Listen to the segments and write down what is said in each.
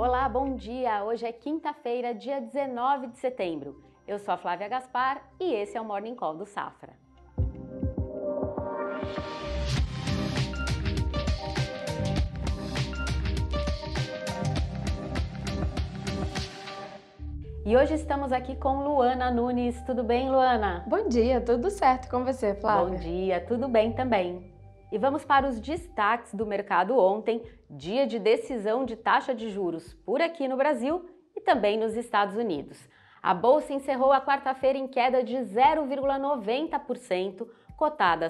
Olá, bom dia! Hoje é quinta-feira, dia 19 de setembro. Eu sou a Flávia Gaspar e esse é o Morning Call do Safra. E hoje estamos aqui com Luana Nunes. Tudo bem, Luana? Bom dia, tudo certo com você, Flávia? Bom dia, tudo bem também. E vamos para os destaques do mercado ontem, dia de decisão de taxa de juros por aqui no Brasil e também nos Estados Unidos. A bolsa encerrou a quarta-feira em queda de 0,90%, cotada a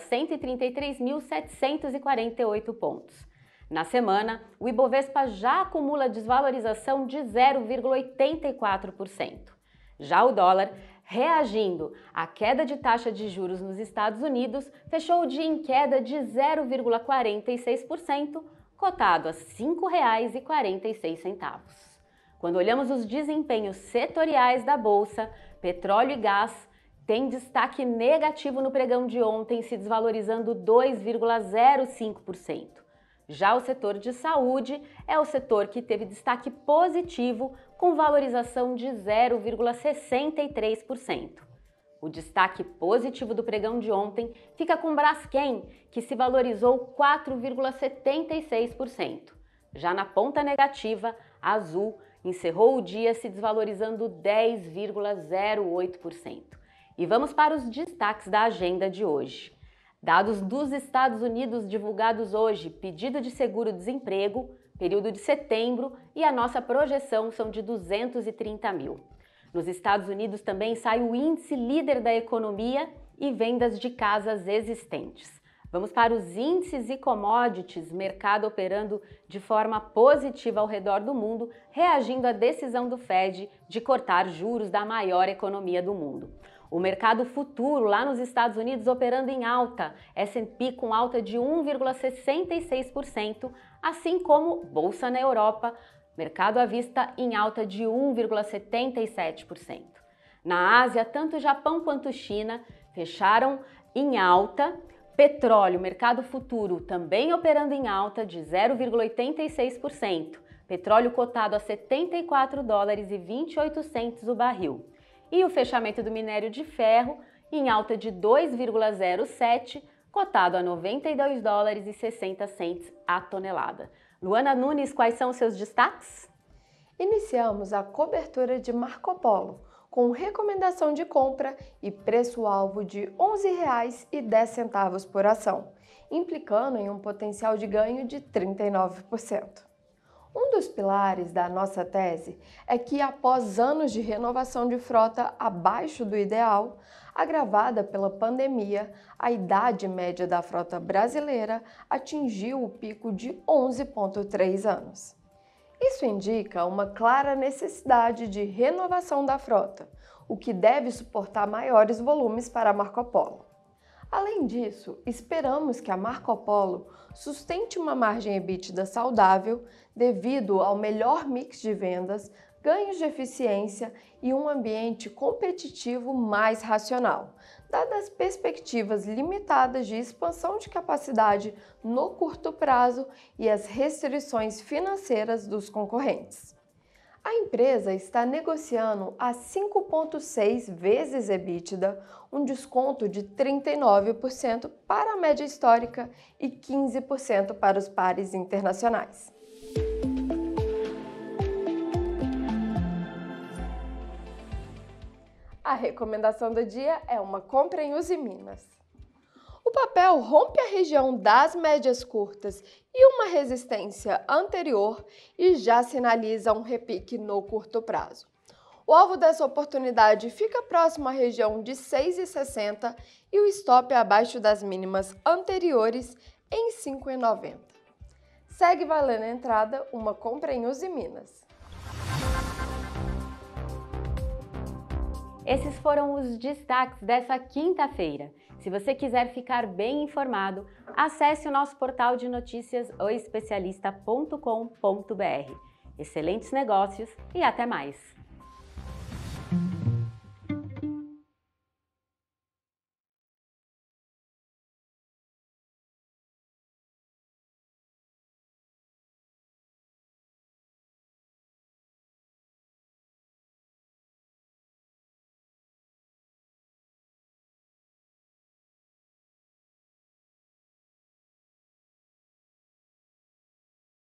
133.748 pontos. Na semana, o Ibovespa já acumula desvalorização de 0,84%. Já o dólar, reagindo à queda de taxa de juros nos Estados Unidos, fechou o dia em queda de 0,46%, cotado a R$ 5,46. Quando olhamos os desempenhos setoriais da Bolsa, petróleo e gás têm destaque negativo no pregão de ontem, se desvalorizando 2,05%. Já o setor de saúde é o setor que teve destaque positivo, com valorização de 0,63%. O destaque positivo do pregão de ontem fica com Braskem, que se valorizou 4,76%. Já na ponta negativa, a Azul encerrou o dia se desvalorizando 10,08%. E vamos para os destaques da agenda de hoje. Dados dos Estados Unidos divulgados hoje, pedido de seguro-desemprego, período de setembro e a nossa projeção são de 230 mil. Nos Estados Unidos também sai o índice líder da economia e vendas de casas existentes. Vamos para os índices e commodities, mercado operando de forma positiva ao redor do mundo, reagindo à decisão do Fed de cortar juros da maior economia do mundo. O mercado futuro lá nos Estados Unidos operando em alta, S&P com alta de 1,66%, assim como Bolsa na Europa, mercado à vista em alta de 1,77%. Na Ásia, tanto Japão quanto China fecharam em alta. Petróleo, mercado futuro, também operando em alta de 0,86%. Petróleo cotado a $74,28 o barril. E o fechamento do minério de ferro em alta de 2,07, cotado a $92,60 a tonelada. Luana Nunes, quais são os seus destaques? Iniciamos a cobertura de Marco Polo, com recomendação de compra e preço-alvo de R$ 11,10 por ação, implicando em um potencial de ganho de 39%. Um dos pilares da nossa tese é que, após anos de renovação de frota abaixo do ideal, agravada pela pandemia, a idade média da frota brasileira atingiu o pico de 11,3 anos. Isso indica uma clara necessidade de renovação da frota, o que deve suportar maiores volumes para a Marco Polo. Além disso, esperamos que a Marco Polo sustente uma margem EBITDA saudável devido ao melhor mix de vendas, ganhos de eficiência e um ambiente competitivo mais racional, dadas as perspectivas limitadas de expansão de capacidade no curto prazo e as restrições financeiras dos concorrentes. A empresa está negociando a 5,6 vezes EBITDA, um desconto de 39% para a média histórica e 15% para os pares internacionais. A recomendação do dia é uma compra em Usiminas. O papel rompe a região das médias curtas e uma resistência anterior e já sinaliza um repique no curto prazo. O alvo dessa oportunidade fica próximo à região de 6,60 e o stop abaixo das mínimas anteriores em 5,90. Segue valendo a entrada uma compra em Usiminas. Esses foram os destaques dessa quinta-feira. Se você quiser ficar bem informado, acesse o nosso portal de notícias oespecialista.com.br. Excelentes negócios e até mais!